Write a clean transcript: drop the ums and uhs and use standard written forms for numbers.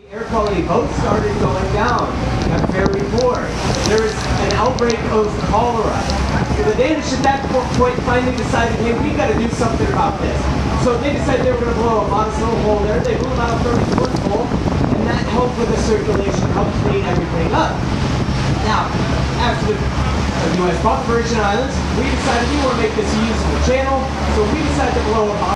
Air quality both started going down at Ferry 4. There was an outbreak of cholera. So the Danish at that point finally decided, hey, we got to do something about this. So they decided they were going to blow a modest little hole there. They blew about a 30-foot hole, and that helped with the circulation, helped clean everything up. Now, after the U.S. bought the Virgin Islands, we decided we want to make this a usable channel, so we decided to blow a